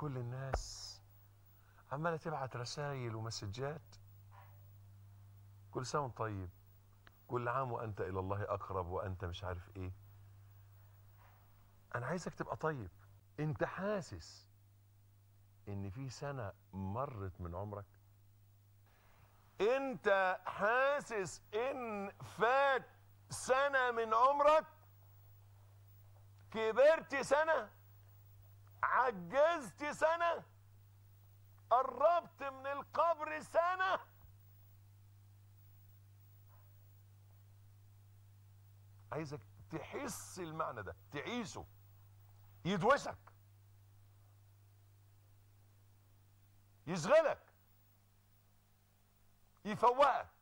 كل الناس عمالة تبعت رسائل ومسجات، كل سنة وانت طيب، كل عام وانت الى الله اقرب، وانت مش عارف ايه. انا عايزك تبقى طيب. انت حاسس ان في سنة مرت من عمرك؟ انت حاسس ان فات سنة من عمرك؟ كبرت سنة؟ عجزت سنة؟ قربت من القبر سنة؟ عايزك تحس المعنى ده، تعيشه، يدوشك، يشغلك، يفوقك.